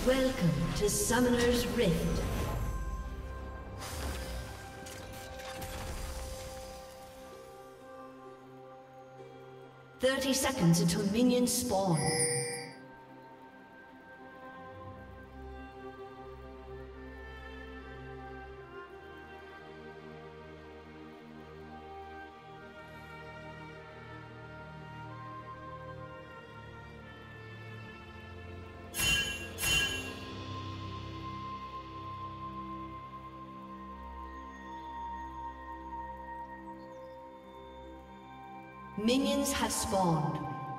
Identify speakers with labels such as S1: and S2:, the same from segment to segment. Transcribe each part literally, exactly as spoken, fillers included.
S1: Welcome to Summoner's Rift. Thirty seconds until minions spawn. Minions have spawned.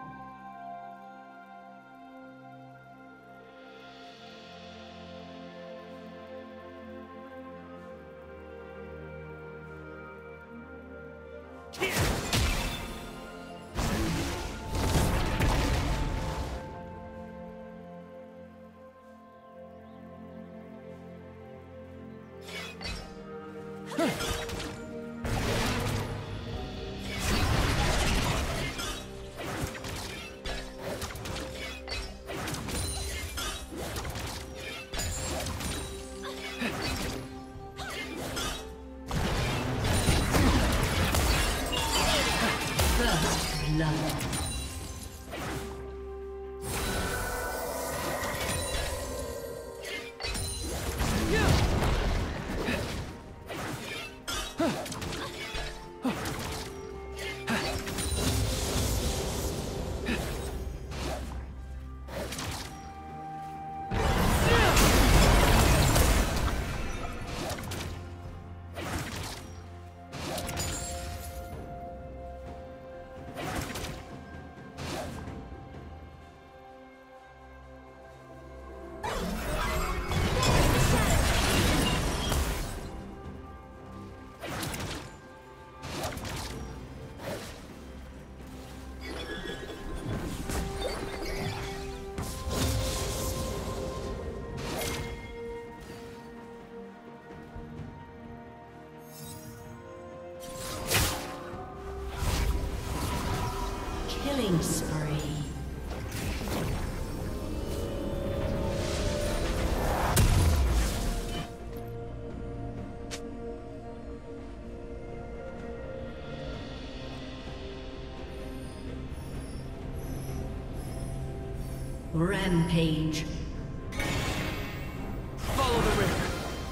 S1: Killing spree. Rampage.
S2: Follow the river.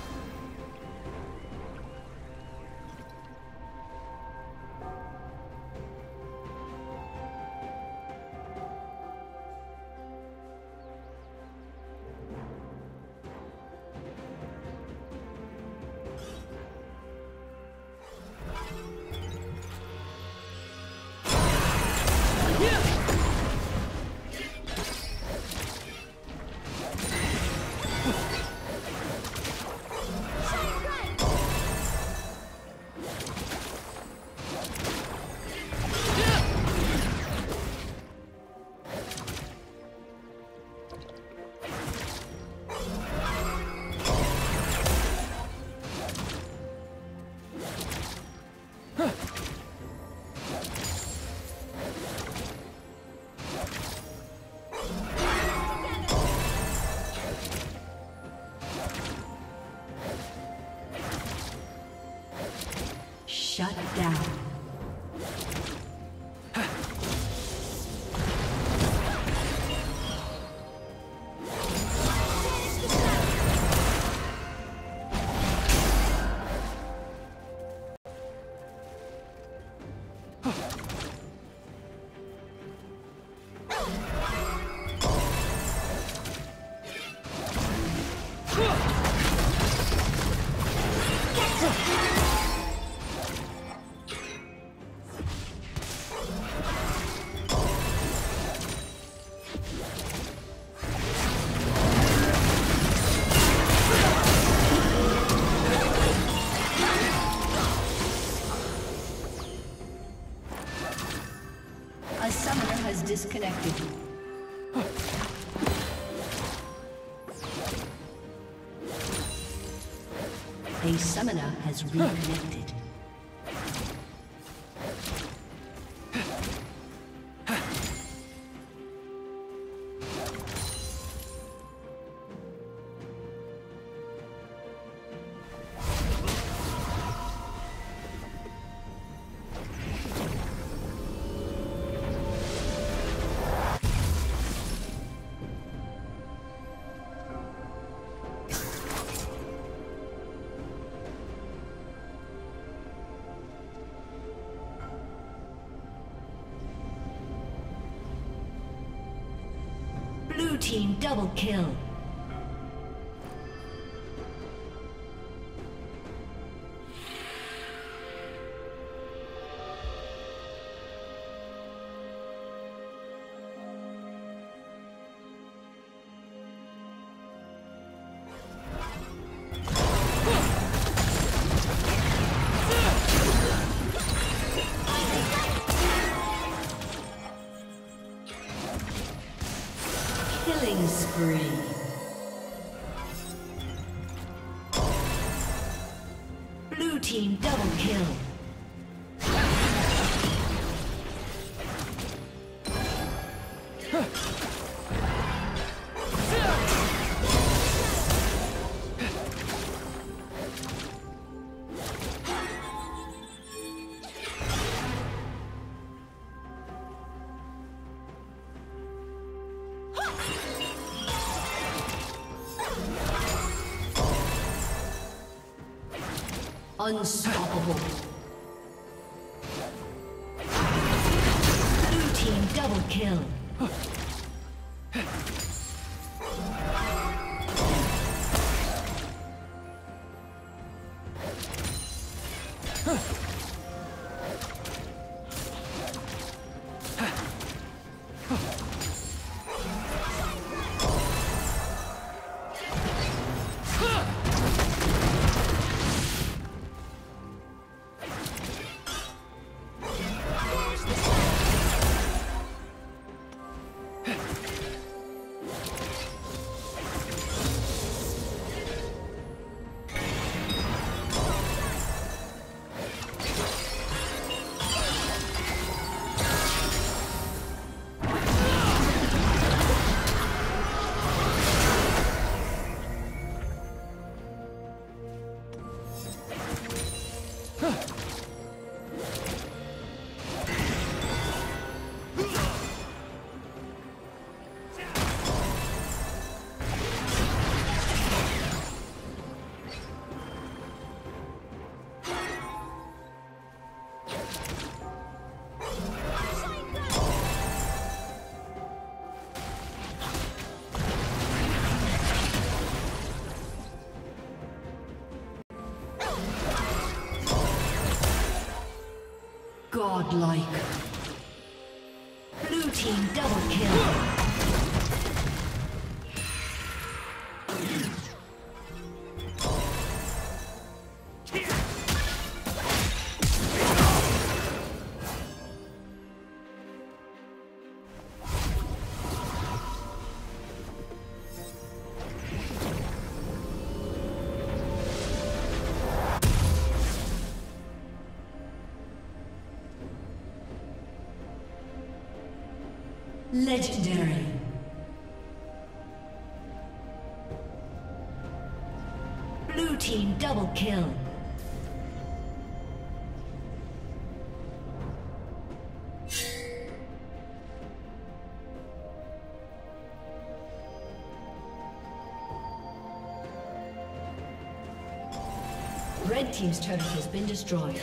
S1: Shut down. A summoner has disconnected. A summoner has reconnected. team double kill. Killing spree. Blue team double kill. Unstoppable. Blue team double kill. Godlike. Blue team double kill. Legendary. Blue team double kill. Red team's turret has been destroyed.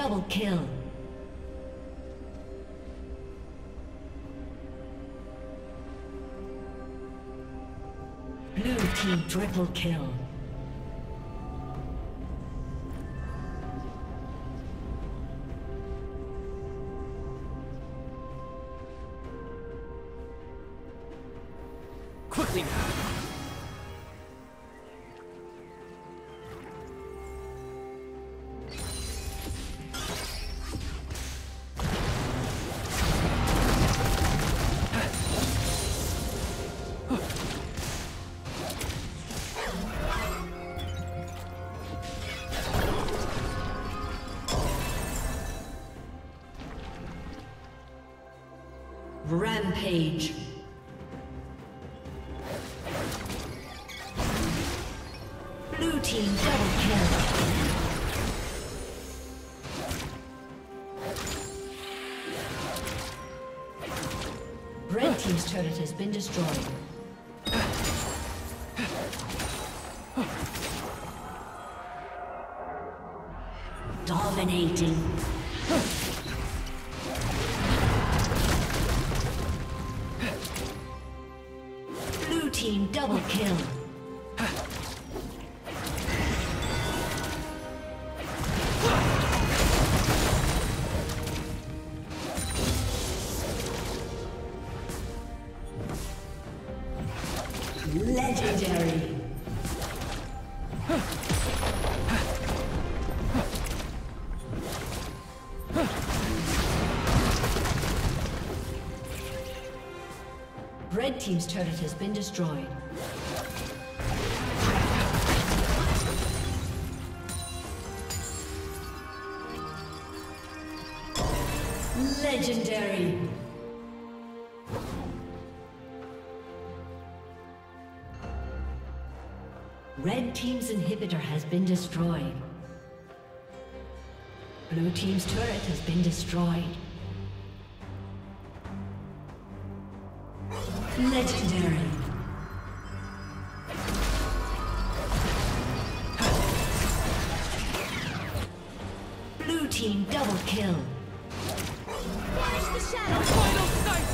S1: double kill. Blue team triple kill.
S2: Quickly now.
S1: Rampage. Blue team double kill. Red team's turret has been destroyed. Dominating. Blue team double kill. Legendary. Red team's turret has been destroyed. Legendary. Red team's inhibitor has been destroyed. Blue team's turret has been destroyed. Legendary. Blue team double kill.
S2: Finish the shadow. Final sight.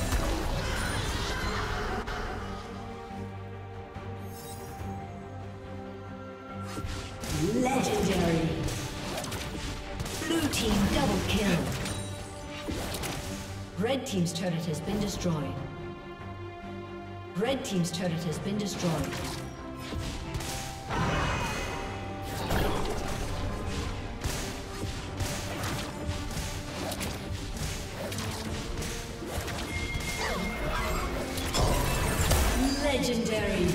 S1: Legendary. Blue team double kill. Red team's turret has been destroyed. Red team's turret has been destroyed. Legendary.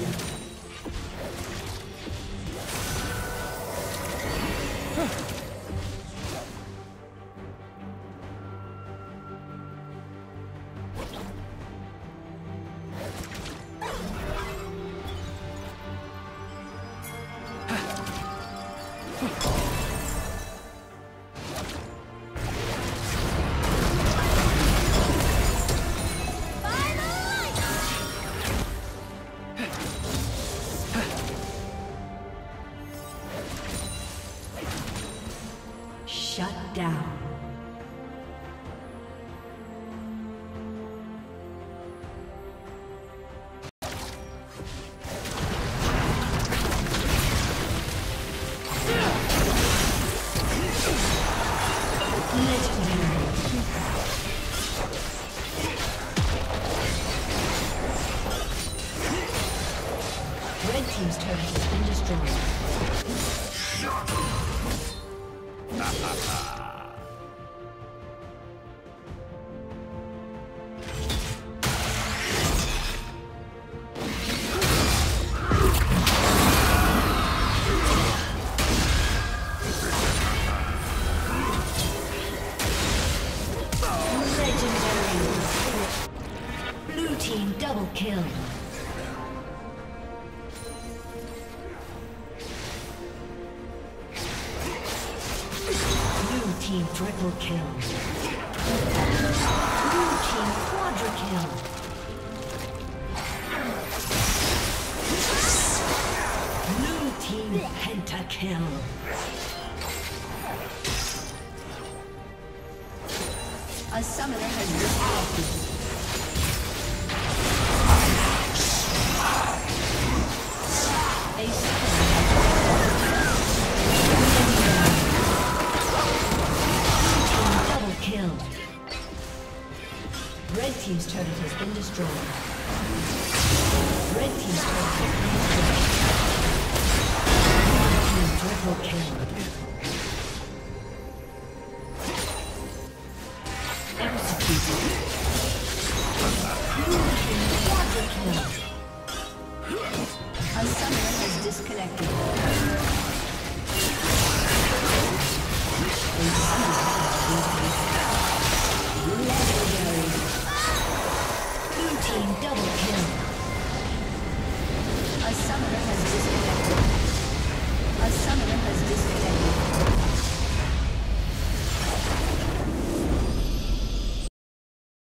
S1: Shut down. Red team's turret has been destroyed. Blue team double kill. Blue team triple kill. Blue team quadra kill. Blue team pentakill. A summoner has disconnected. A summoner double kill. Red team's turret has been destroyed. Red team's turret has been destroyed. Red team triple kill. A summoner has disconnected. Legendary. Blue team double kill. A summoner has disconnected.